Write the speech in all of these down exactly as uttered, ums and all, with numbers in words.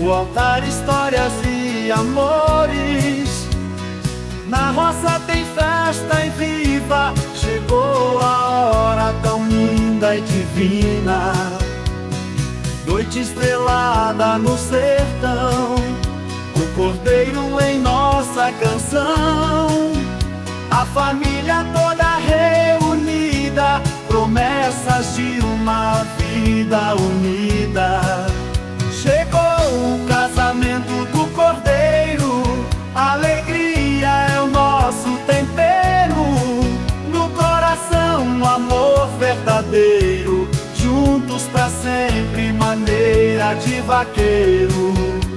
No altar histórias e amores, na roça tem festa e viva. Chegou a hora tão linda e divina, noite estrelada no sertão, o cordeiro em nossa canção, a família toda reunida, promessas de uma vida unida. Chegou o casamento do cordeiro, alegria é o nosso tempero, no coração um amor verdadeiro, juntos pra sempre, maneira de vaqueiro.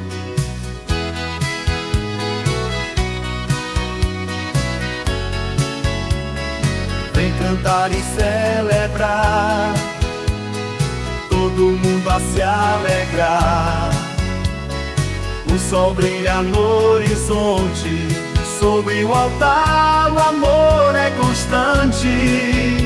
Vem cantar e celebrar, todo mundo a se alegrar. O sol brilha no horizonte, sobre o altar o amor é constante.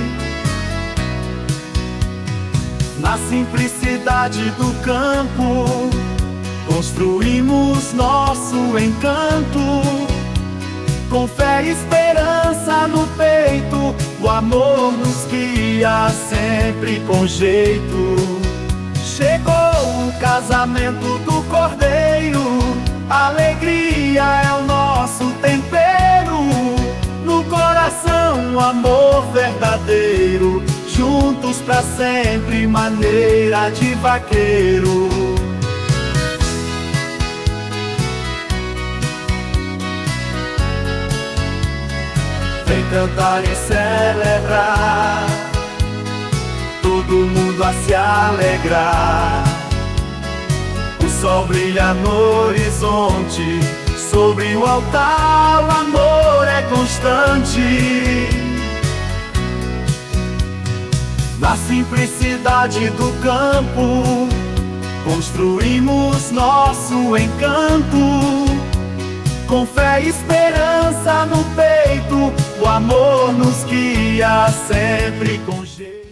Na simplicidade do campo, construímos nosso encanto. Com fé e esperança no peito, o amor nos guia sempre com jeito. Chegou o casamento do cordeiro, alegria é o nosso tempero, no coração um amor verdadeiro, juntos pra sempre, maneira de vaqueiro. Vem cantar e celebrar, todo mundo a se alegrar. O sol brilha no horizonte, sobre o altar o amor é constante. Na simplicidade do campo, construímos nosso encanto. Com fé e esperança no peito, o amor nos guia sempre com jeito.